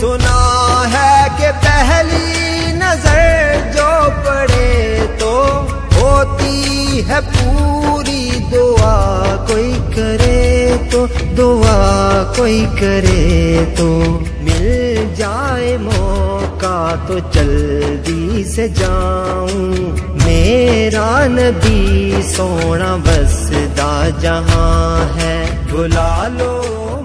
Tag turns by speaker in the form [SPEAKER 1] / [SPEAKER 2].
[SPEAKER 1] सुना है कि पहली नजर जो पड़े तो होती है पूरी, दुआ कोई करे तो, दुआ कोई करे तो। मिल जाए मौका तो जल्दी से जाऊं, मेरा नबी सोना बसदा जहां है। बुला लो